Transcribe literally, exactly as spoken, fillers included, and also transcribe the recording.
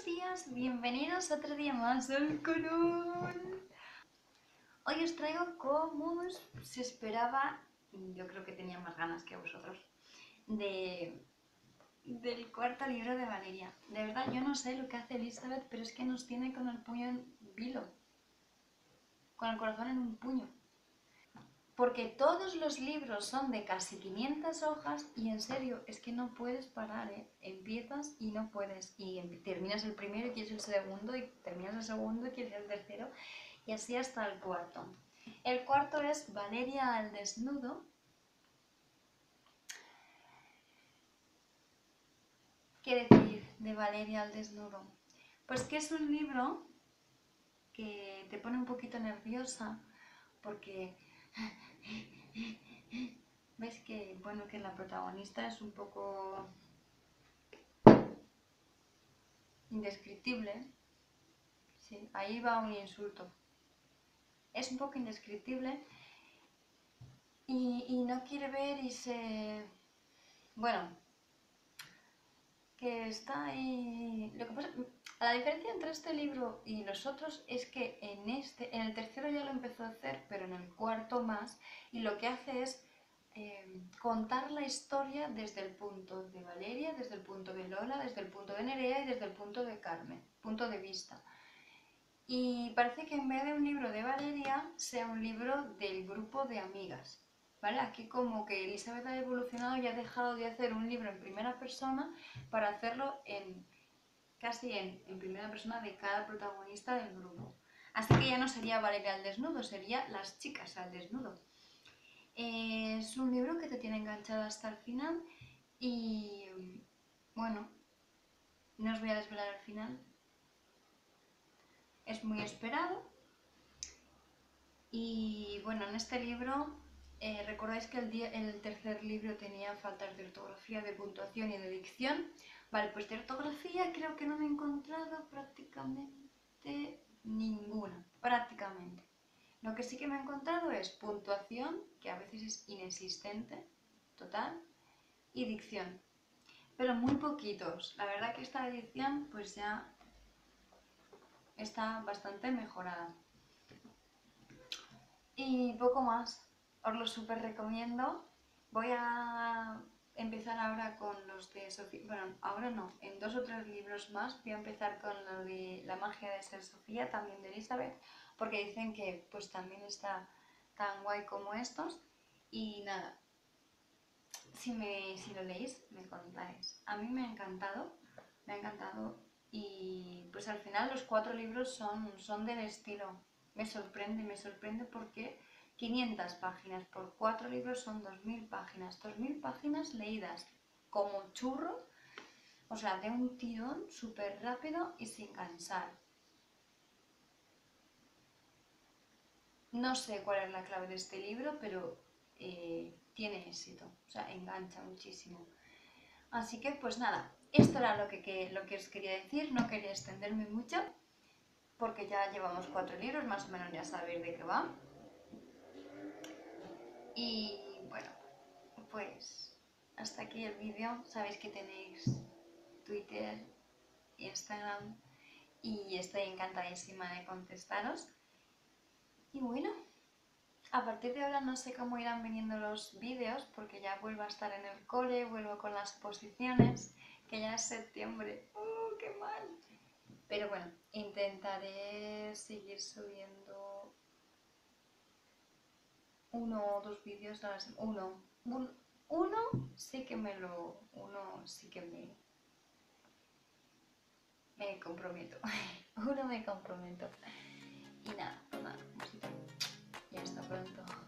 Buenos días, bienvenidos otro día más al canal. Hoy os traigo, como se esperaba, yo creo que tenía más ganas que vosotros, de, del cuarto libro de Valeria. De verdad, yo no sé lo que hace Elizabeth, pero es que nos tiene con el puño en vilo, con el corazón en un puño. Porque todos los libros son de casi quinientas hojas y en serio, es que no puedes parar, ¿eh? Empiezas y no puedes. Y terminas el primero y quieres el segundo, y terminas el segundo y quieres el tercero, y así hasta el cuarto. El cuarto es Valeria al desnudo. ¿Qué decir de Valeria al desnudo? Pues que es un libro que te pone un poquito nerviosa porque ves que, bueno, que la protagonista es un poco indescriptible. Sí, ahí va un insulto. Es un poco indescriptible y, y no quiere ver y se... Bueno, que está ahí... Lo que pasa, la diferencia entre este libro y los otros es que en este, en el tercero ya lo empezó a hacer, pero en el cuarto más, y lo que hace es eh, contar la historia desde el punto de Valeria, desde el punto de Lola, desde el punto de Nerea y desde el punto de Carmen, punto de vista. Y parece que en vez de un libro de Valeria, sea un libro del grupo de amigas, ¿vale? Aquí como que Elizabeth ha evolucionado y ha dejado de hacer un libro en primera persona para hacerlo en casi en, en primera persona de cada protagonista del grupo. Así que ya no sería Valeria al desnudo, sería Las chicas al desnudo. Es un libro que te tiene enganchado hasta el final y, bueno, no os voy a desvelar el final. Es muy esperado y, bueno, en este libro eh, recordáis que el, día, el tercer libro tenía faltas de ortografía, de puntuación y de dicción. Vale, pues de ortografía creo que no me he encontrado prácticamente ninguna, prácticamente. Lo que sí que me he encontrado es puntuación, que a veces es inexistente, total, y dicción, pero muy poquitos. La verdad que esta edición pues ya está bastante mejorada. Y poco más, os lo súper recomiendo. Voy a empezar ahora con los de Sofía, bueno, ahora no, en dos o tres libros más voy a empezar con lo de La magia de ser Sofía, también de Elizabeth, porque dicen que pues también está tan guay como estos. Y nada, si, me, si lo leéis me contáis. A mí me ha encantado, me ha encantado y pues al final los cuatro libros son, son del estilo. Me sorprende, me sorprende porque quinientas páginas por cuatro libros son dos mil páginas. dos mil páginas leídas como churro, o sea, de un tirón súper rápido y sin cansar. No sé cuál es la clave de este libro, pero eh, tiene éxito, o sea, engancha muchísimo. Así que, pues nada, esto era lo que, que, lo que os quería decir, no quería extenderme mucho, porque ya llevamos cuatro libros, más o menos ya sabéis de qué va. Y bueno, pues hasta aquí el vídeo. Sabéis que tenéis Twitter, Instagram y estoy encantadísima de contestaros. Y bueno, a partir de ahora no sé cómo irán viniendo los vídeos porque ya vuelvo a estar en el cole, vuelvo con las exposiciones, que ya es septiembre. ¡Oh, qué mal! Pero bueno, intentaré seguir subiendo uno o dos vídeos a la semana. Uno. Un, uno sí que me lo... Uno sí que me... Me comprometo. Uno me comprometo. Y nada, pues nada, y hasta pronto.